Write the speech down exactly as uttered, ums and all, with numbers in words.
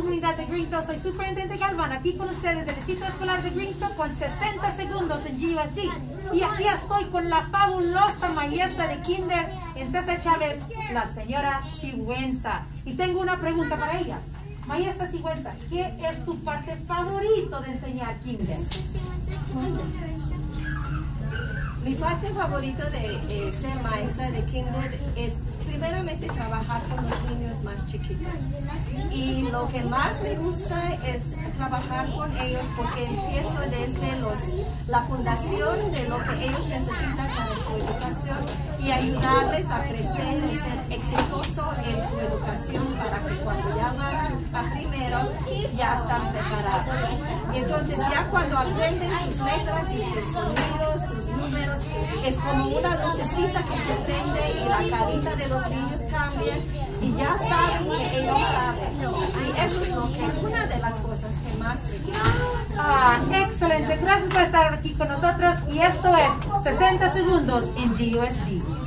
comunidad de Greenfield, soy Superintendente Galván, aquí con ustedes del Distrito Escolar de Greenfield con sesenta segundos en G U S D. Y aquí estoy con la fabulosa maestra de Kinder en César Chávez, la señora Sigüenza. Y tengo una pregunta para ella. Maestra Sigüenza, ¿qué es su parte favorita de enseñar Kinder? Mi parte favorita de eh, ser maestra de Kinder es primeramente trabajar con los niños más chiquitos. Y lo que más me gusta es trabajar con ellos porque empiezo desde los, la fundación de lo que ellos necesitan para su educación y ayudarles a crecer y ser exitosos en su educación para que cuando ya van a primero ya están preparados. Y entonces ya cuando aprenden sus letras y sus sonidos, sus números, es como una lucecita que se prende y la carita de los niños cambia y ya saben que ellos saben. Y eso es lo que, una de las cosas que más me gusta. Ah, excelente. Gracias por estar aquí con nosotros. Y esto es sesenta segundos en G U S D.